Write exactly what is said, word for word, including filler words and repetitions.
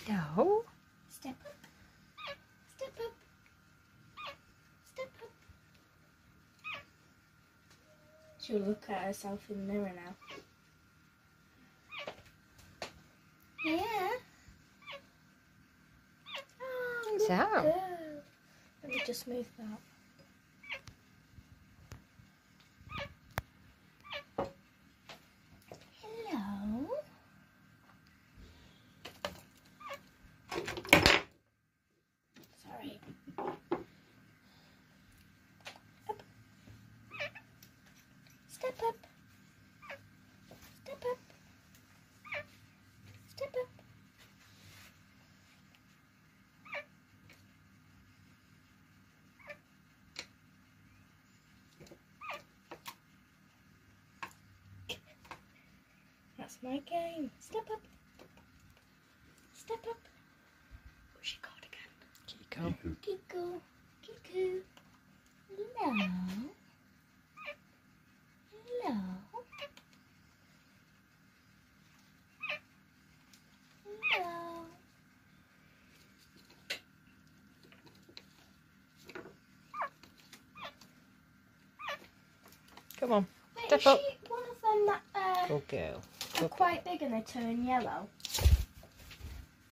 No. Step up. Step up. Step up. She'll look at herself in the mirror now. Yeah. Oh, So. good girl. Let me just move that. Hello. Sorry. Up. Step up. Step up. Step up. That's my game. Step up. Step up. What's she called again? Kiko. Kiko. Kiku. Hello. Hello. Hello. Come on. Wait, Step is up. she one of them that uh, Good girl. are quite big and they turn yellow?